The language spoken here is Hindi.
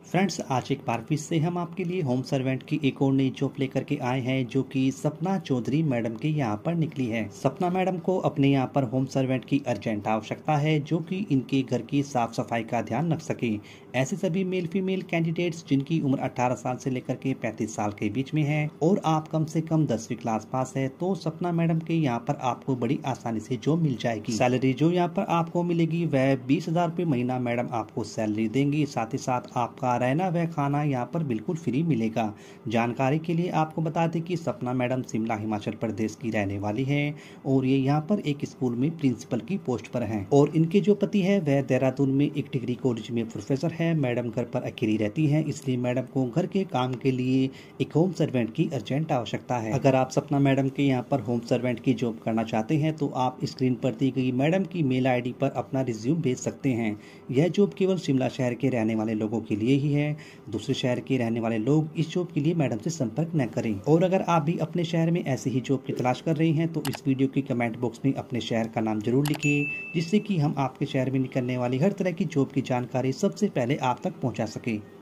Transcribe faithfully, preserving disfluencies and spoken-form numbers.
फ्रेंड्स, आज एक बार फिर से हम आपके लिए होम सर्वेंट की एक और नई जॉब लेकर के आए हैं जो कि सपना चौधरी मैडम के यहाँ पर निकली है। सपना मैडम को अपने यहाँ पर होम सर्वेंट की अर्जेंट आवश्यकता है जो कि इनके घर की साफ सफाई का ध्यान रख सके। ऐसे सभी मेल फीमेल कैंडिडेट्स जिनकी उम्र अठारह साल से लेकर के पैंतीस साल के बीच में है और आप कम से कम दसवीं क्लास पास है तो सपना मैडम के यहाँ पर आपको बड़ी आसानी से जॉब मिल जाएगी। सैलरी जो यहाँ पर आपको मिलेगी वह बीस हजार रूपए महीना मैडम आपको सैलरी देंगी। साथ ही साथ आपका रहना व खाना यहाँ पर बिल्कुल फ्री मिलेगा। जानकारी के लिए आपको बता दें कि सपना मैडम शिमला हिमाचल प्रदेश की रहने वाली है और ये यहाँ पर एक स्कूल में प्रिंसिपल की पोस्ट पर हैं और इनके जो पति है वह देहरादून में एक डिग्री कॉलेज में प्रोफेसर है। मैडम घर पर अकेली रहती है, इसलिए मैडम को घर के काम के लिए एक होम सर्वेंट की अर्जेंट आवश्यकता है। अगर आप सपना मैडम के यहाँ पर होम सर्वेंट की जॉब करना चाहते हैं तो आप स्क्रीन पर दी गई मैडम की मेल आई डी पर अपना रिज्यूम भेज सकते हैं। यह जॉब केवल शिमला शहर के रहने वाले लोगों के लिए ही है। दूसरे शहर के रहने वाले लोग इस जॉब के लिए मैडम से संपर्क न करें। और अगर आप भी अपने शहर में ऐसी ही जॉब की तलाश कर रहे हैं तो इस वीडियो के कमेंट बॉक्स में अपने शहर का नाम जरूर लिखिए, जिससे कि हम आपके शहर में निकलने वाली हर तरह की जॉब की जानकारी सबसे पहले आप तक पहुंचा सके।